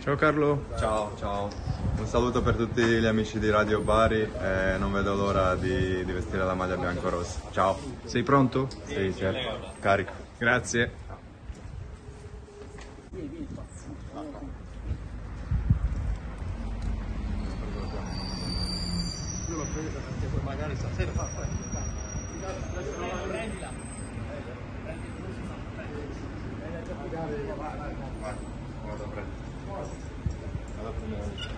Ciao Carlo. Ciao, ciao. Un saluto per tutti gli amici di Radio Bari e non vedo l'ora di vestire la maglia biancorossa. Ciao. Sei pronto? Sì, certo. Carico. Grazie. Io l'ho presa perché poi magari stasera fa prendila. Vai, vado a prendere.